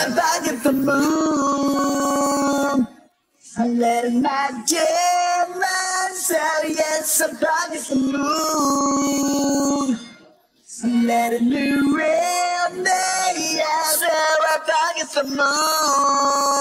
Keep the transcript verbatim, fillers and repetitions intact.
I'm bugging the moon. I'm letting my demons out, yes, I'm bugging the moon. I'm letting me real me out, so I'm bugging the moon.